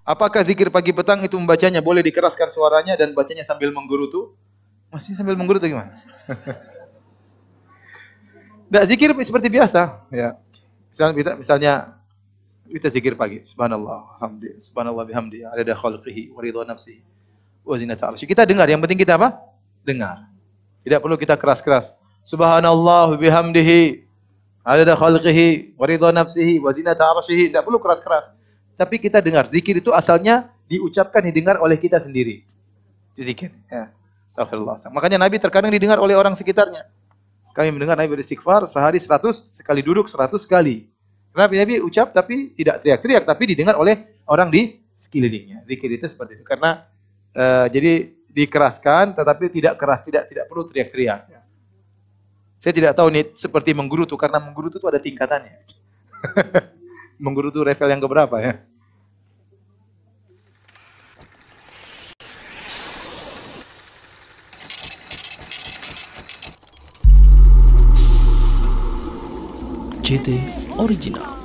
Apakah zikir pagi petang itu membacanya boleh dikeraskan suaranya dan bacanya sambil menggerutu? Masih sambil menggerutu gimana? Tidak, zikir seperti biasa. Ya. Misalnya kita zikir pagi, subhanallah, hamdi, subhanallah bihamdi, adada khalqihi, wa ridha nafsihi, wa zinata arsy. Kita dengar, yang penting kita apa? Dengar. Tidak perlu kita keras-keras. Subhanallah bihamdihi, adada khalqihi, wa ridha nafsihi, wa zinata arsyihi. Tidak perlu keras-keras. Tapi kita dengar. Zikir itu asalnya diucapkan, didengar oleh kita sendiri. Itu zikir. Ya. Astagfirullah. Makanya Nabi terkadang didengar oleh orang sekitarnya. Kami mendengar Nabi beristighfar sehari 100, sekali duduk 100 kali. Nabi ucap tapi tidak teriak-teriak, tapi didengar oleh orang di sekelilingnya. Zikir itu seperti itu. Karena jadi dikeraskan, tetapi tidak keras, tidak perlu teriak-teriak. Saya tidak tahu nih seperti menggerutu, karena menggerutu itu ada tingkatannya. Menggerutu level yang keberapa ya? JT Original.